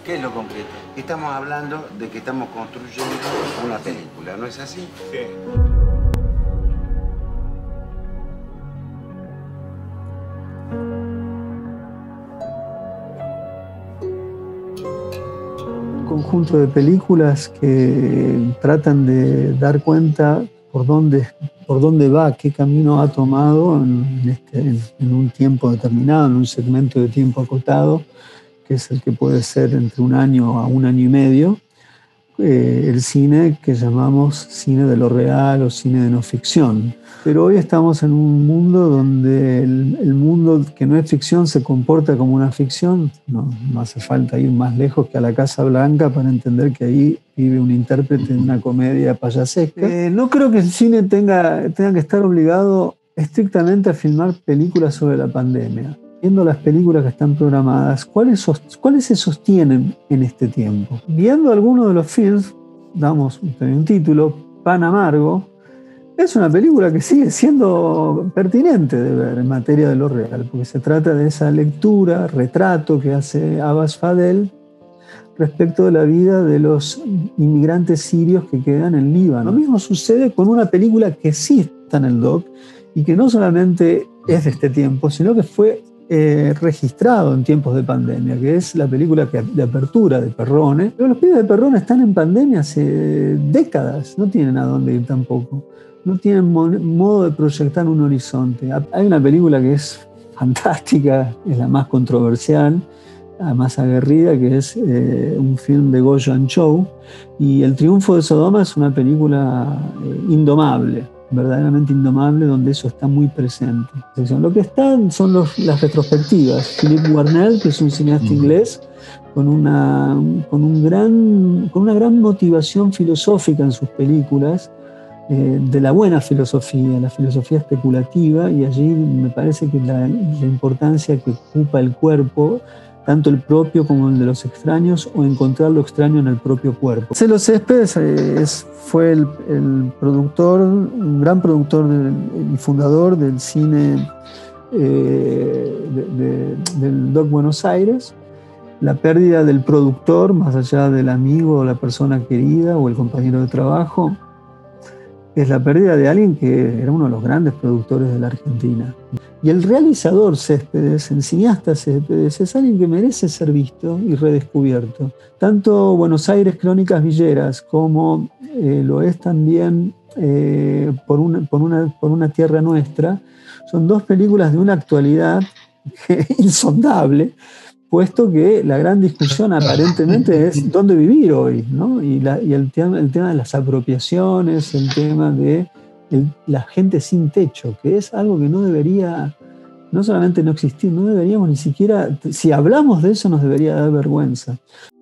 ¿Qué es lo concreto? Estamos hablando de que estamos construyendo una película, ¿no es así? Sí. Un conjunto de películas que tratan de dar cuenta por dónde va, qué camino ha tomado en un tiempo determinado, en un segmento de tiempo acotado, que es el que puede ser entre 1 año a 1 año y medio, el cine que llamamos cine de lo real o cine de no ficción. Pero hoy estamos en un mundo donde el mundo que no es ficción se comporta como una ficción. No hace falta ir más lejos que a la Casa Blanca para entender que ahí vive un intérprete de una comedia payasesca. No creo que el cine tenga que estar obligado estrictamente a filmar películas sobre la pandemia. Viendo las películas que están programadas, ¿cuáles se sostienen en este tiempo? Viendo algunos de los films, damos un título, Pan Amargo, es una película que sigue siendo pertinente de ver en materia de lo real, porque se trata de esa lectura, retrato que hace Abbas Fadel respecto de la vida de los inmigrantes sirios que quedan en Líbano. Lo mismo sucede con una película que sí está en el doc y que no solamente es de este tiempo, sino que fue registrado en tiempos de pandemia, que es la película de apertura de Perrone. Pero los pibes de Perrone están en pandemia hace décadas, no tienen a dónde ir tampoco, no tienen modo de proyectar un horizonte. Hay una película que es fantástica, es la más controversial, la más aguerrida, que es un film de Go Joon-ho, y El triunfo de Sodoma es una película indomable, verdaderamente indomable, donde eso está muy presente. Lo que están son las retrospectivas. Philip Warnell, que es un cineasta inglés, con una gran motivación filosófica en sus películas, de la buena filosofía, la filosofía especulativa, y allí me parece que la importancia que ocupa el cuerpo, tanto el propio como el de los extraños, o encontrar lo extraño en el propio cuerpo. Marcelo Céspedes fue el productor, un gran productor y fundador del cine del Doc Buenos Aires. La pérdida del productor, más allá del amigo o la persona querida o el compañero de trabajo, es la pérdida de alguien que era uno de los grandes productores de la Argentina. Y el realizador Céspedes, el cineasta Céspedes, es alguien que merece ser visto y redescubierto. Tanto Buenos Aires Crónicas Villeras como lo es también por una tierra nuestra, son dos películas de una actualidad insondable, puesto que la gran discusión aparentemente es dónde vivir hoy, ¿no? Y el tema de las apropiaciones, el tema de la gente sin techo, que es algo que no debería, no solamente no existir, no deberíamos ni siquiera, si hablamos de eso nos debería dar vergüenza.